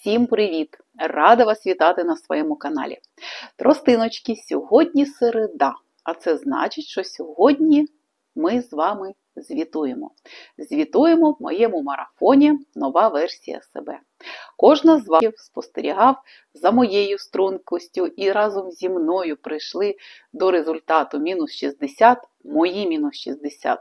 Всім привіт! Рада вас вітати на своєму каналі. Тростиночки, сьогодні середа, а це значить, що сьогодні ми з вами звітуємо. Звітуємо в моєму марафоні «Нова версія себе». Кожна з вас спостерігав за моєю стрункостю і разом зі мною прийшли до результату мінус 60, мої мінус 60.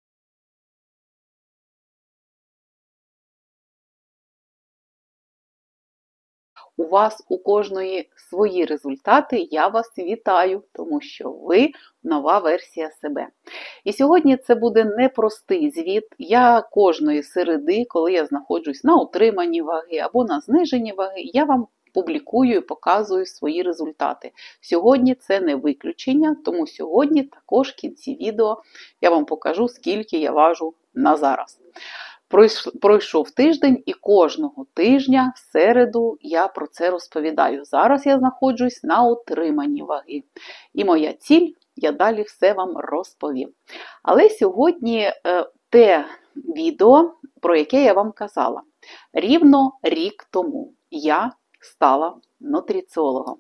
У вас у кожної свої результати, я вас вітаю, тому що ви нова версія себе. І сьогодні це буде непростий звіт. Я кожної середи, коли я знаходжусь на утриманні ваги або на зниженні ваги, я вам публікую і показую свої результати. Сьогодні це не виключення, тому сьогодні також в кінці відео я вам покажу, скільки я важу на зараз. Пройшов тиждень і кожного тижня в середу я про це розповідаю. Зараз я знаходжусь на утриманні ваги. І моя ціль, я далі все вам розповім. Але сьогодні те відео, про яке я вам казала. Рівно рік тому я стала нутриціологом.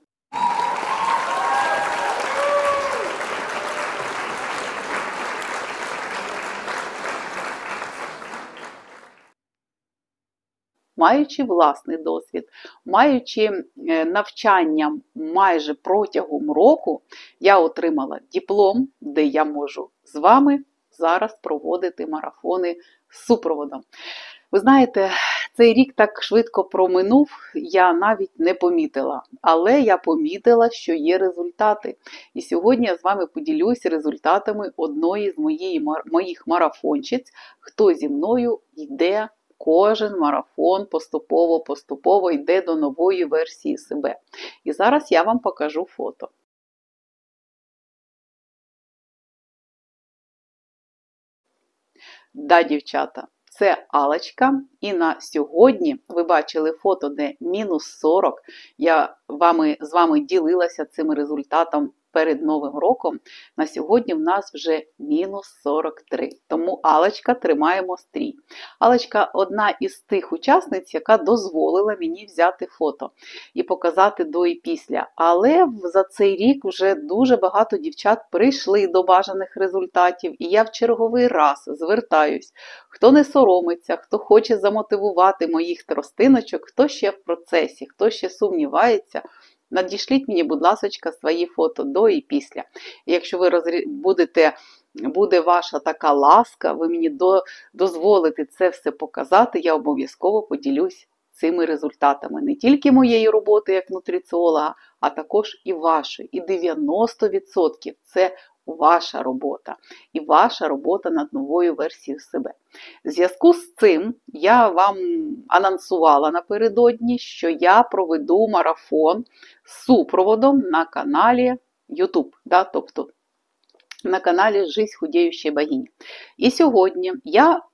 Маючи власний досвід, маючи навчання майже протягом року, я отримала диплом, де я можу з вами зараз проводити марафони з супроводом. Ви знаєте, цей рік так швидко проминув, я навіть не помітила. Але я помітила, що є результати. І сьогодні я з вами поділюся результатами одної з моїх марафонщиць, хто зі мною йде. Кожен марафон поступово йде до нової версії себе. І зараз я вам покажу фото. Да, дівчата, це Алочка. І на сьогодні ви бачили фото, де мінус 40. Я з вами ділилася цим результатом перед Новим роком. На сьогодні в нас вже мінус 43. Тому Алочка, тримаємо стрій. Алочка одна із тих учасниць, яка дозволила мені взяти фото і показати до і після. Але за цей рік вже дуже багато дівчат прийшли до бажаних результатів. І я в черговий раз звертаюсь, хто не соромиться, хто хоче замотивувати моїх тростиночок, хто ще в процесі, хто ще сумнівається, надішліть мені, будь ласка, свої фото до і після. І якщо ви буде ваша така ласка, ви мені дозволите це все показати, я обов'язково поділюсь цими результатами. Не тільки моєї роботи як нутриціолога, а також і вашої. І 90% це ваша робота. І ваша робота над новою версією себе. В зв'язку з цим я вам анонсувала напередодні, що я проведу марафон з супроводом на каналі YouTube. Тобто на каналі «Жизнь худеющей богини». І сьогодні я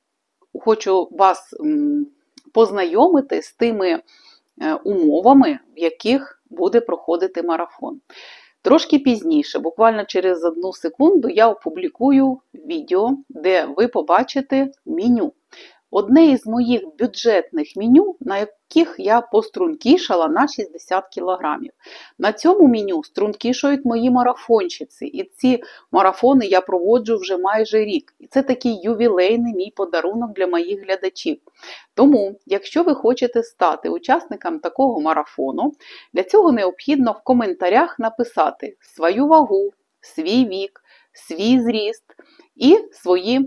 хочу вас познайомити з тими умовами, в яких буде проходити марафон. Трошки пізніше, буквально через 1 секунду, я опублікую відео, де ви побачите меню. Одне із моїх бюджетних меню, на яких я пострункішала на 60 кг. На цьому меню стрункішують мої марафонщиці. І ці марафони я проводжу вже майже рік. І це такий ювілейний мій подарунок для моїх глядачів. Тому, якщо ви хочете стати учасником такого марафону, для цього необхідно в коментарях написати свою вагу, свій вік, свій зріст і свої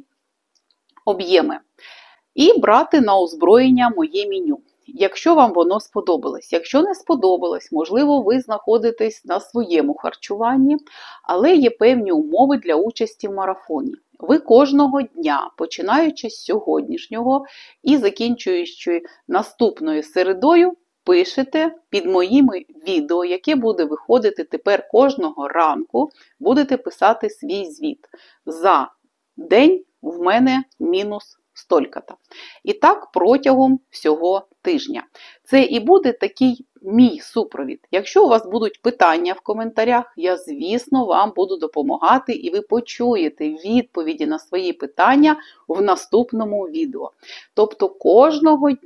об'єми. І брати на озброєння моє меню, якщо вам воно сподобалось. Якщо не сподобалось, можливо, ви знаходитесь на своєму харчуванні, але є певні умови для участі в марафоні. Ви кожного дня, починаючи з сьогоднішнього і закінчуючи наступною середою, пишете під моїми відео, яке буде виходити тепер кожного ранку, будете писати свій звіт. За день в мене мінус столько-то. І так протягом всього тижня. Це і буде такий мій супровід. Якщо у вас будуть питання в коментарях, я, звісно, вам буду допомагати, і ви почуєте відповіді на свої питання в наступному відео. Тобто кожного дня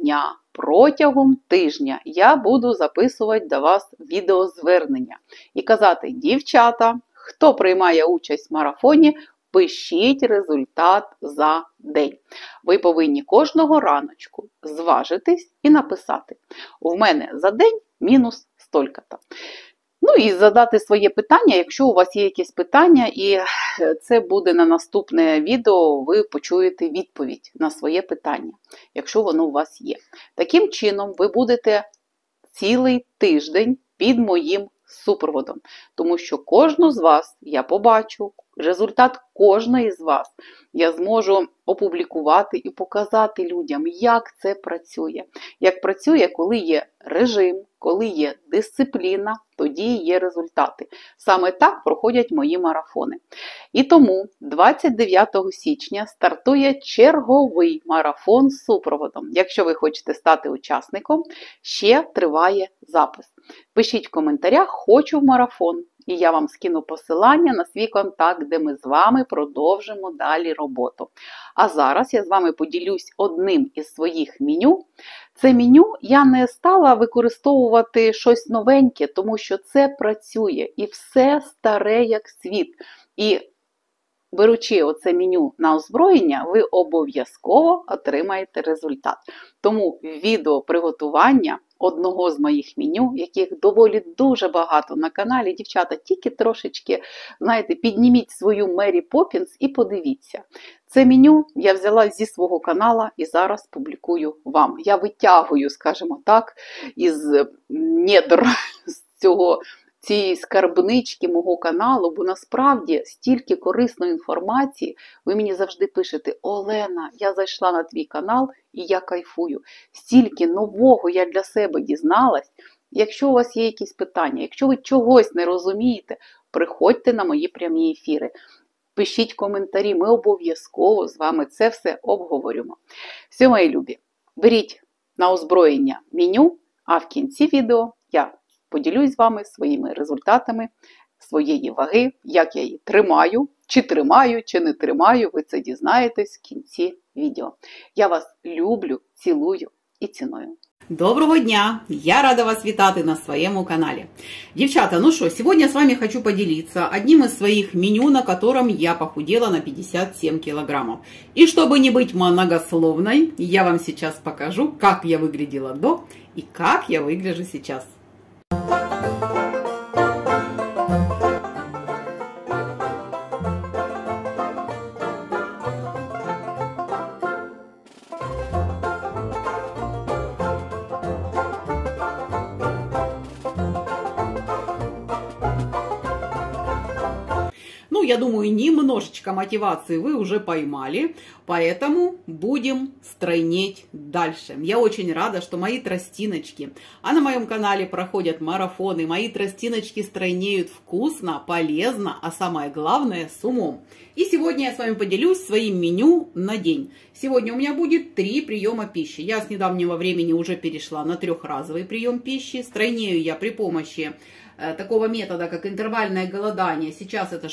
протягом тижня я буду записувати до вас відеозвернення і казати: дівчата, хто приймає участь в марафоні, пишіть результат за день. Ви повинні кожного раночку зважитись і написати: у мене за день мінус стільки-то. Ну і задати своє питання, якщо у вас є якісь питання, і це буде на наступне відео, ви почуєте відповідь на своє питання, якщо воно у вас є. Таким чином, ви будете цілий тиждень під моїм супроводом, тому що кожну з вас я побачу, результат кожної з вас я зможу опублікувати і показати людям, як це працює. Як працює, коли є режим, коли є дисципліна, тоді є результати. Саме так проходять мої марафони. І тому 29 січня стартує черговий марафон з супроводом. Якщо ви хочете стати учасником, ще триває запис. Пишіть в коментарях «Хочу в марафон», і я вам скину посилання на свій контакт, де ми з вами продовжимо далі роботу. А зараз я з вами поділюсь одним із своїх меню. Це меню я не стала використовувати щось новеньке, тому що це працює і все старе як світ. І беручи оце меню на озброєння, ви обов'язково отримаєте результат. Тому відео приготування одного з моїх меню, яких доволі дуже багато на каналі, дівчата, тільки трошечки, знаєте, підніміть свою Мері Поппінс і подивіться. Це меню я взяла зі свого канала і зараз публікую вам. Я витягую, скажімо так, із недр цієї скарбнички мого каналу, бо насправді стільки корисної інформації. Ви мені завжди пишете: Олена, я зайшла на твій канал і я кайфую. Стільки нового я для себе дізналась. Якщо у вас є якісь питання, якщо ви чогось не розумієте, приходьте на мої прямі ефіри. Пишіть коментарі, ми обов'язково з вами це все обговоримо. Все, мої любі, беріть на озброєння меню, а в кінці відео я поділюсь з вами своїми результатами своєї ваги, як я її тримаю, чи не тримаю, ви це дізнаєтесь в кінці відео. Я вас люблю, цілую і ціную. Доброго дня! Я рада вас вітати на своем канале. Девчата, ну что, сегодня с вами хочу поделиться одним из своих меню, на котором я похудела на 57 килограммов. И чтобы не быть многословной, я вам сейчас покажу, как я выглядела до и как я выгляжу сейчас. Ну, я думаю, немножечко мотивации вы уже поймали, поэтому будем стройнеть дальше. Я очень рада, что мои тростиночки, а на моем канале проходят марафоны, мои тростиночки стройнеют вкусно, полезно, а самое главное с умом. И сегодня я с вами поделюсь своим меню на день. Сегодня у меня будет 3 приема пищи. Я с недавнего времени уже перешла на 3-разовый прием пищи. Стройнею я при помощи такого метода, как интервальное голодание. Сейчас это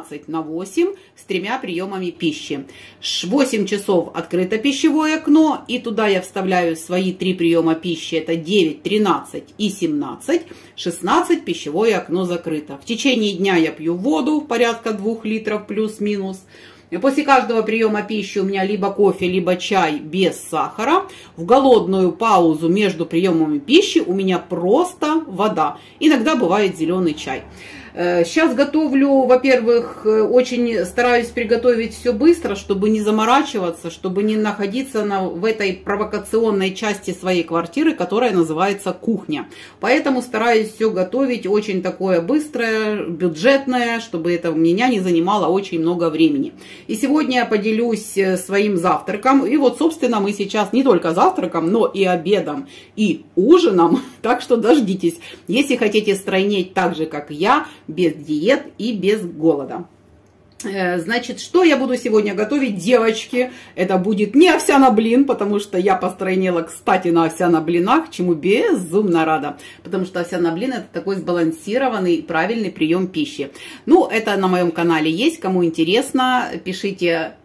16/8 с 3 приемами пищи. 8 часов открыто пищевое окно, и туда я вставляю свои 3 приема пищи. Это 9, 13 и 17. 16 пищевое окно закрыто. В течение дня я пью воду порядка 2 литров плюс-минус. И после каждого приема пищи у меня либо кофе, либо чай без сахара. В голодную паузу между приемами пищи у меня просто вода. Иногда бывает зеленый чай. Сейчас готовлю, во-первых, очень стараюсь приготовить все быстро, чтобы не заморачиваться, чтобы не находиться в этой провокационной части своей квартиры, которая называется кухня. Поэтому стараюсь все готовить очень такое быстрое, бюджетное, чтобы это у меня не занимало очень много времени. И сегодня я поделюсь своим завтраком. И вот, собственно, мы сейчас не только завтраком, но и обедом, и ужином. Так что дождитесь, если хотите стройнеть так же, как я, без диет и без голода. Значит, что я буду сегодня готовить, девочки? Это будет не овсяно-блин, потому что я постройнела, кстати, на овсяно-блинах, чему безумно рада. Потому что овсяно-блин — это такой сбалансированный, правильный прием пищи. Ну, это на моем канале есть, кому интересно, пишите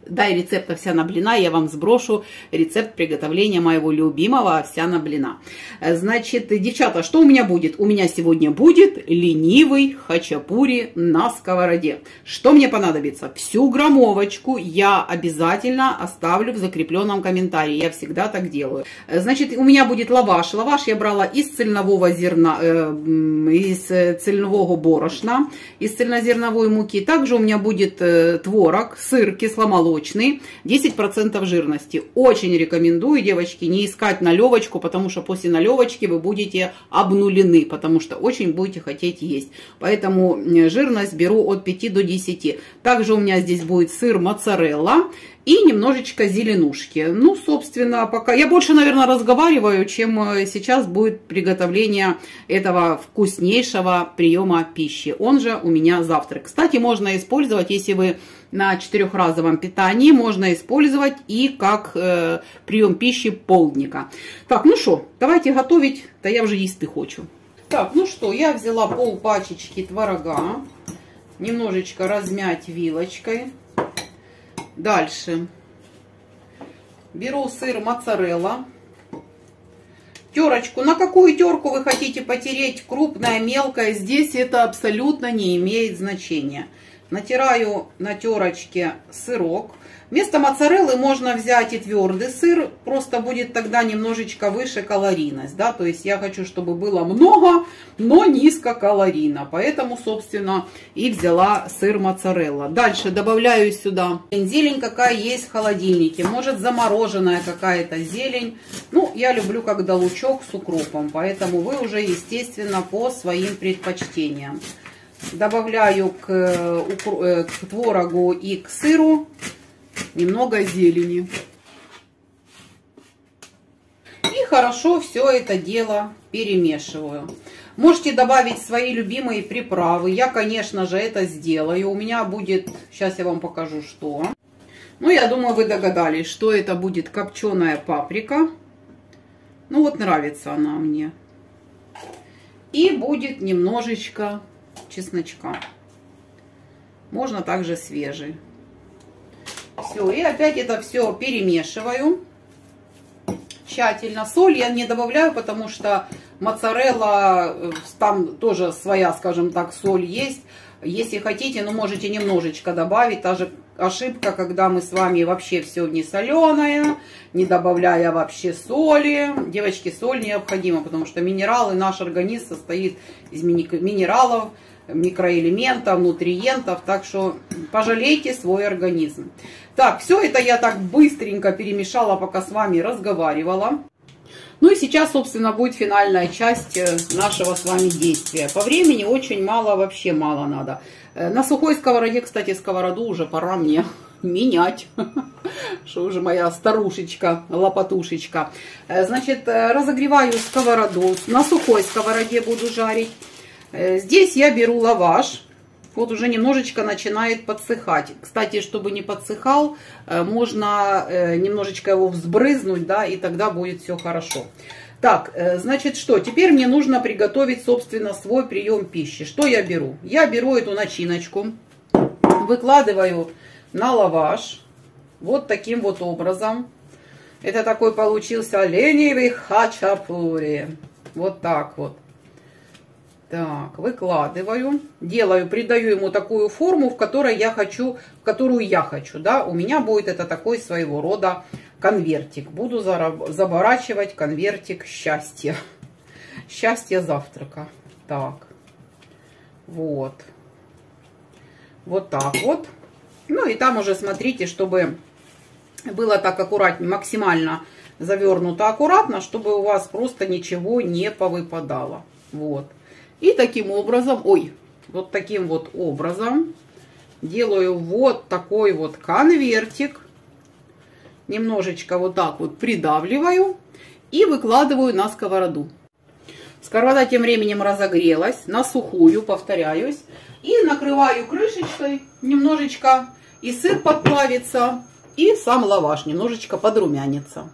да, и рецепт овсяного блина, я вам сброшу рецепт приготовления моего любимого овсяного блина. Значит, девчата, что у меня будет? У меня сегодня будет ленивый хачапури на сковороде. Что мне понадобится? Всю граммовочку я обязательно оставлю в закрепленном комментарии. Я всегда так делаю. Значит, у меня будет лаваш. Лаваш я брала из цельнового зерна, из цельнового борошна, из цельнозерновой муки. Также у меня будет творог, сыр кисломолочный, 10% жирности. Очень рекомендую, девочки, не искать наливочку, потому что после наливочки вы будете обнулены, потому что очень будете хотеть есть. Поэтому жирность беру от 5 до 10. Также у меня здесь будет сыр моцарелла и немножечко зеленушки. Ну, собственно, пока я больше, наверное, разговариваю, чем сейчас будет приготовление этого вкуснейшего приема пищи. Он же у меня завтрак. Кстати, можно использовать, если вы на 4-разовом питании, можно использовать и как прием пищи полдника. Так, ну что, давайте готовить, да я уже есть хочу. Так, ну что, я взяла пол пачечки творога, немножечко размять вилочкой. Дальше беру сыр моцарелла, терочку. На какую терку вы хотите потереть, крупная, мелкая, здесь это абсолютно не имеет значения. Натираю на терочке сырок. Вместо моцареллы можно взять и твердый сыр, просто будет тогда немножечко выше калорийность, да, то есть я хочу, чтобы было много, но низкокалорийно, поэтому, собственно, и взяла сыр моцарелла. Дальше добавляю сюда зелень, какая есть в холодильнике, может замороженная какая-то зелень, ну, я люблю когда лучок с укропом, поэтому вы уже, естественно, по своим предпочтениям. Добавляю к творогу и к сыру немного зелени. И хорошо все это дело перемешиваю. Можете добавить свои любимые приправы. Я, конечно же, это сделаю. У меня будет, сейчас я вам покажу, что. Ну, я думаю, вы догадались, что это будет копченая паприка. Ну, вот нравится она мне. И будет немножечко чесночка. Можно также свежий. Все, и опять это все перемешиваю тщательно. Соль я не добавляю, потому что моцарелла, там тоже своя, скажем так, соль есть. Если хотите, ну, можете немножечко добавить. Та же ошибка, когда мы с вами вообще все не соленое, не добавляя вообще соли. Девочки, соль необходима, потому что минералы, наш организм состоит из минералов, микроэлементов, нутриентов, так что пожалейте свой организм. Так, все это я так быстренько перемешала, пока с вами разговаривала. Ну и сейчас, собственно, будет финальная часть нашего с вами действия. По времени очень мало, вообще мало надо. На сухой сковороде, кстати, сковороду уже пора мне менять, что уже моя старушечка, лопатушечка. Значит, разогреваю сковороду, на сухой сковороде буду жарить. Здесь я беру лаваш, вот уже немножечко начинает подсыхать. Кстати, чтобы не подсыхал, можно немножечко его взбрызнуть, да, и тогда будет все хорошо. Так, значит, что? Теперь мне нужно приготовить, собственно, свой прием пищи. Что я беру? Я беру эту начиночку, выкладываю на лаваш, вот таким вот образом. Это такой получился ленивый хачапури. Вот так вот. Так, выкладываю, делаю, придаю ему такую форму, в которой я хочу, которую я хочу, да, у меня будет это такой своего рода конвертик. Буду заворачивать конвертик счастья, счастья завтрака. Так, вот, вот так вот. Ну и там уже смотрите, чтобы было так аккуратнее, максимально завернуто аккуратно, чтобы у вас просто ничего не повыпадало. Вот. И таким образом, вот таким вот образом делаю вот такой вот конвертик. Немножечко вот так вот придавливаю и выкладываю на сковороду. Сковорода тем временем разогрелась, на сухую, повторяюсь. И накрываю крышечкой немножечко, и сыр подплавится, и сам лаваш немножечко подрумянится.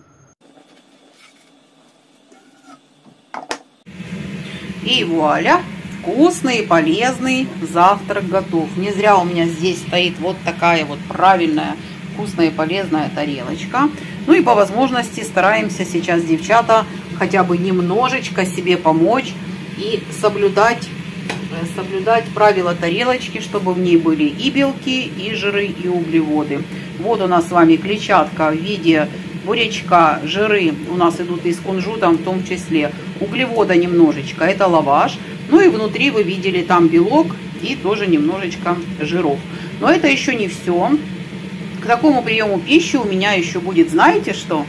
И вуаля, вкусный и полезный завтрак готов. Не зря у меня здесь стоит вот такая вот правильная вкусная и полезная тарелочка. Ну и по возможности стараемся сейчас, девчата, хотя бы немножечко себе помочь и соблюдать правила тарелочки, чтобы в ней были и белки, и жиры, и углеводы. Вот у нас с вами клетчатка в виде бурячка, жиры у нас идут из кунжута в том числе, углевода немножечко, это лаваш. Ну и внутри вы видели там белок и тоже немножечко жиров. Но это еще не все. К такому приему пищи у меня еще будет, знаете что?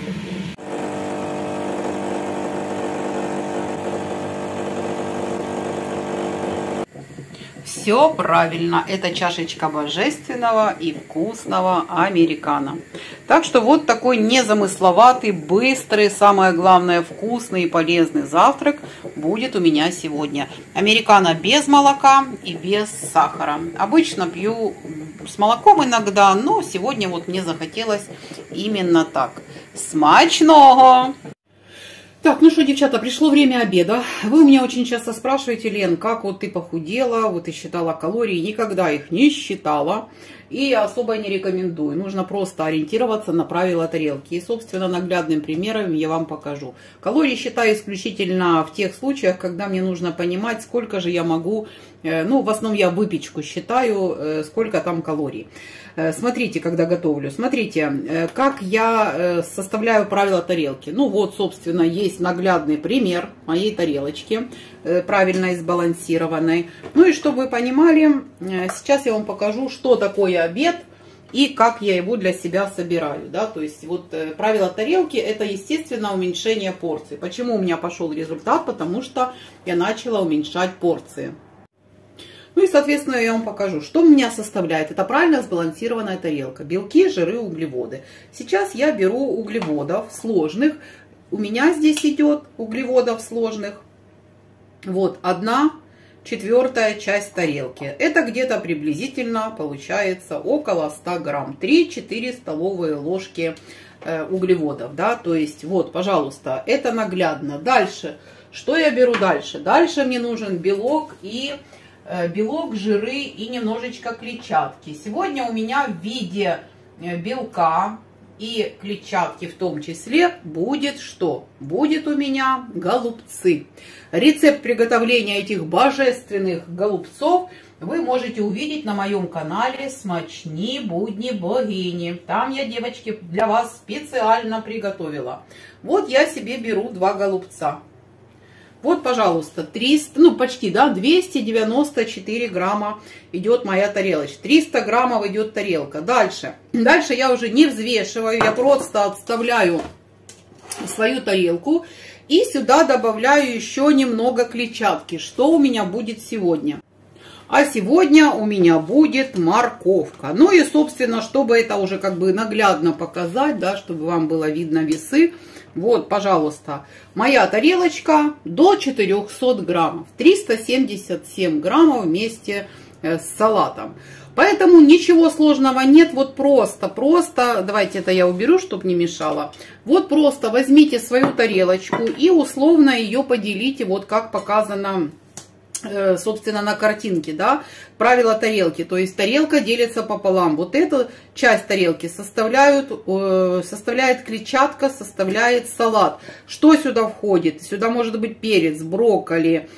Все правильно, это чашечка божественного и вкусного американо. Так что вот такой незамысловатый, быстрый, самое главное, вкусный и полезный завтрак будет у меня сегодня. Американо без молока и без сахара. Обычно пью с молоком иногда, но сегодня вот мне захотелось именно так. Смачного! Так, ну что, девчата, пришло время обеда. Вы у меня очень часто спрашиваете, Лен, как вот ты похудела, вот ты считала калории. Никогда их не считала и особо не рекомендую. Нужно просто ориентироваться на правила тарелки. И, собственно, наглядным примером я вам покажу. Калории считаю исключительно в тех случаях, когда мне нужно понимать, сколько же я могу, ну, в основном я выпечку считаю, сколько там калорий. Смотрите, когда готовлю, смотрите, как я составляю правила тарелки. Ну вот, собственно, есть наглядный пример моей тарелочки, правильно и сбалансированной. Ну и чтобы вы понимали, сейчас я вам покажу, что такое обед и как я его для себя собираю. Да? То есть вот правила тарелки — это, естественно, уменьшение порций. Почему у меня пошел результат? Потому что я начала уменьшать порции. Ну и, соответственно, я вам покажу, что у меня составляет. Это правильно сбалансированная тарелка. Белки, жиры, углеводы. Сейчас я беру углеводов сложных. У меня здесь идет углеводов сложных. Вот 1/4 часть тарелки. Это где-то приблизительно получается около 100 грамм. 3-4 столовые ложки углеводов. Да? То есть, вот, пожалуйста, это наглядно. Дальше, что я беру дальше? Дальше мне нужен белок, жиры и немножечко клетчатки. Сегодня у меня в виде белка и клетчатки в том числе будет что? Будет у меня голубцы. Рецепт приготовления этих божественных голубцов вы можете увидеть на моем канале «Смачни будни богини». Там я, девочки, для вас специально приготовила. Вот я себе беру 2 голубца. Вот, пожалуйста, 300, ну почти, да, 294 грамма идет моя тарелочка. 300 граммов идет тарелка. Дальше я уже не взвешиваю, я просто отставляю свою тарелку и сюда добавляю еще немного клетчатки. Что у меня будет сегодня? А сегодня у меня будет морковка. Ну и, собственно, чтобы это уже как бы наглядно показать, да, чтобы вам было видно весы. Вот, пожалуйста, моя тарелочка до 400 граммов. 377 граммов вместе с салатом. Поэтому ничего сложного нет. Вот просто, давайте это я уберу, чтобы не мешало. Вот просто возьмите свою тарелочку и условно ее поделите, вот как показано, собственно, на картинке, да, правила тарелки. То есть тарелка делится пополам. Вот эту часть тарелки составляет клетчатка, составляет салат. Что сюда входит? Сюда может быть перец, брокколи,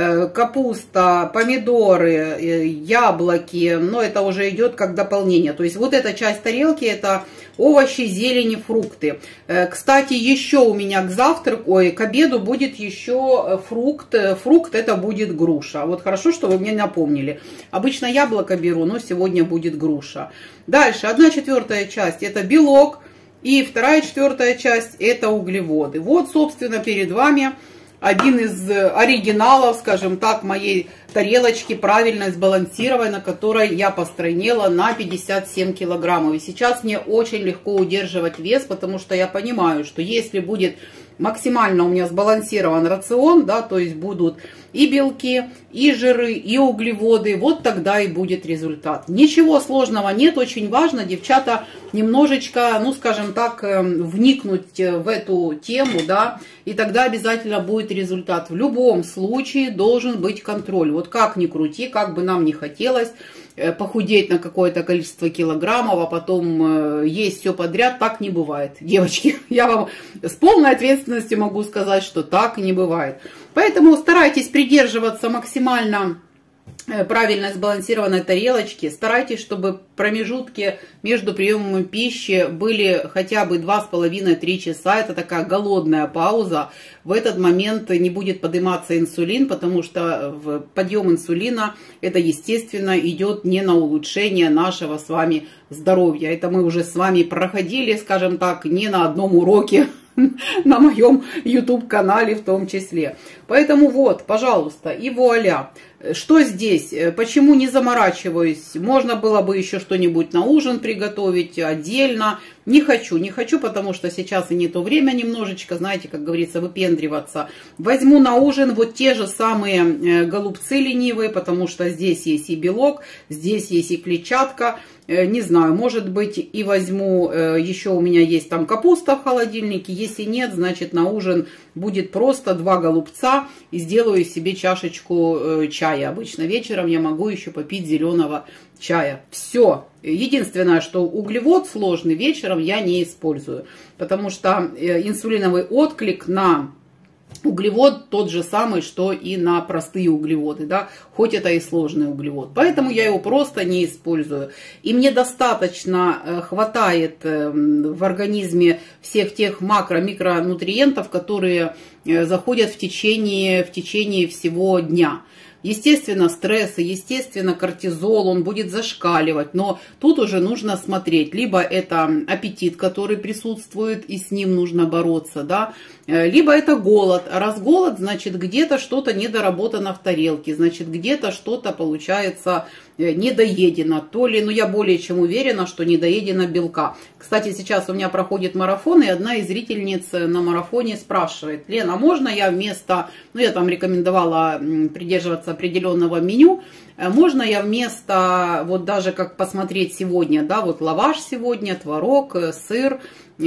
капуста, помидоры, яблоки. Но это уже идет как дополнение. То есть вот эта часть тарелки — это овощи, зелени, фрукты. Кстати, еще у меня к завтраку, к обеду будет еще фрукт. Фрукт — это будет груша. Вот хорошо, что вы мне напомнили. Обычно яблоко беру, но сегодня будет груша. Дальше 1/4 часть — это белок. И 2/4 часть — это углеводы. Вот, собственно, перед вами один из оригиналов, скажем так, моей тарелочки, правильно сбалансированной, на которой я постройнела на 57 килограммов. И сейчас мне очень легко удерживать вес, потому что я понимаю, что если будет максимально у меня сбалансирован рацион, да, то есть будут и белки, и жиры, и углеводы, вот тогда и будет результат. Ничего сложного нет, очень важно, девчата, немножечко, ну, скажем так, вникнуть в эту тему, да, и тогда обязательно будет результат. В любом случае должен быть контроль. Вот как ни крути, как бы нам ни хотелось, похудеть на какое-то количество килограммов, а потом есть все подряд. Так не бывает, девочки. Я вам с полной ответственностью могу сказать, что так не бывает. Поэтому старайтесь придерживаться максимально правильно сбалансированной тарелочки. Старайтесь, чтобы промежутки между приемами пищи были хотя бы 2,5-3 часа. Это такая голодная пауза. В этот момент не будет подниматься инсулин, потому что подъем инсулина, это естественно идет не на улучшение нашего с вами здоровья. Это мы уже с вами проходили, скажем так, не на одном уроке на моем YouTube-канале в том числе. Поэтому вот, пожалуйста, и вуаля. Что здесь? Почему не заморачиваюсь? Можно было бы еще что-нибудь на ужин приготовить отдельно. Не хочу, потому что сейчас и не то время немножечко, знаете, как говорится, выпендриваться. Возьму на ужин вот те же самые голубцы ленивые, потому что здесь есть и белок, здесь есть и клетчатка. Не знаю, может быть, и возьму, еще у меня есть там капуста в холодильнике. Если нет, значит на ужин будет просто 2 голубца и сделаю себе чашечку чая. Обычно вечером я могу еще попить зеленого чая. Все. Единственное, что углевод сложный вечером я не использую, потому что инсулиновый отклик на углевод тот же самый, что и на простые углеводы, да, хоть это и сложный углевод. Поэтому я его просто не использую. И мне достаточно хватает в организме всех тех макро-микронутриентов, которые заходят в течение всего дня. Естественно, стрессы, естественно, кортизол, он будет зашкаливать, но тут уже нужно смотреть. Либо это аппетит, который присутствует, и с ним нужно бороться, да, либо это голод. А раз голод, значит, где-то что-то недоработано в тарелке, значит, где-то что-то, получается, недоедено. То ли, я более чем уверена, что недоедено белка. Кстати, сейчас у меня проходит марафон, и одна из зрительниц на марафоне спрашивает: Лена, можно я вместо, я там рекомендовала придерживаться определенного меню, можно я вместо, вот даже как посмотреть сегодня, да, вот лаваш сегодня, творог, сыр,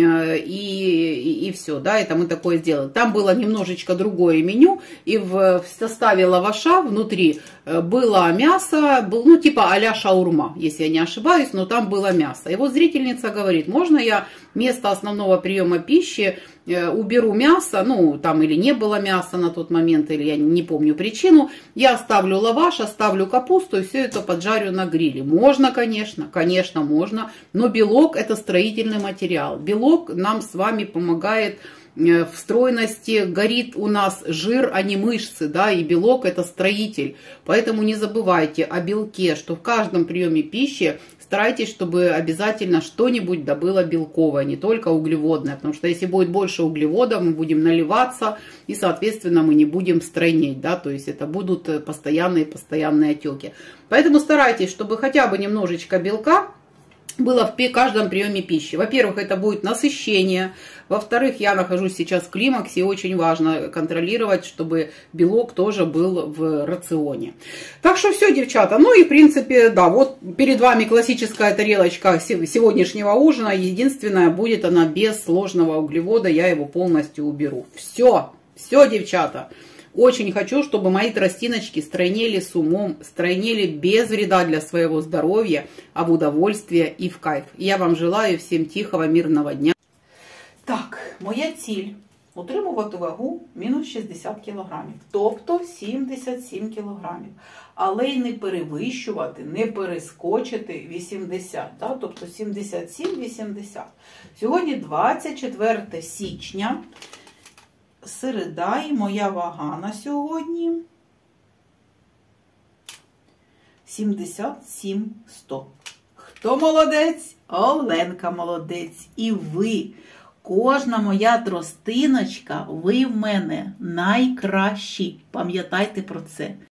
и все, да, это мы такое сделали. Там было немножечко другое меню, и в составе лаваша внутри было мясо, типа а-ля шаурма, если я не ошибаюсь, но там было мясо. И вот зрительница говорит: можно я вместо основного приема пищи уберу мясо, там или не было мяса на тот момент, или я не помню причину, я оставлю лаваш, оставлю капусту и все это поджарю на гриле. Можно, конечно, можно, но белок это строительный материал. Белок нам с вами помогает в стройности, горит у нас жир, а не мышцы, да, и белок это строитель. Поэтому не забывайте о белке, что в каждом приеме пищи старайтесь, чтобы обязательно что-нибудь да было белковое, не только углеводное, потому что если будет больше углеводов, мы будем наливаться, и, соответственно, мы не будем стройнеть, да, то есть это будут постоянные отеки. Поэтому старайтесь, чтобы хотя бы немножечко белка было в каждом приеме пищи. Во-первых, это будет насыщение. Во-вторых, я нахожусь сейчас в климаксе, и очень важно контролировать, чтобы белок тоже был в рационе. Так что все, девчата. И в принципе, да, вот перед вами классическая тарелочка сегодняшнего ужина. Единственное, будет она без сложного углевода. Я его полностью уберу. Все, девчата. Очень хочу, чтобы мои тростиночки стройнели с умом, стройнели без вреда для своего здоровья, а в удовольствие и в кайф. Я вам желаю всем тихого, мирного дня. Так, моя ціль – утримувати вагу мінус 60 кг, тобто 77 кг. Але й не перевищувати, не перескочити 80, да? Тобто 77-80. Сьогодні 24 січня. Середа, і моя вага на сьогодні 77-100. Хто молодець? Оленка молодець. І ви, кожна моя тростиночка, ви в мене найкращі. Пам'ятайте про це.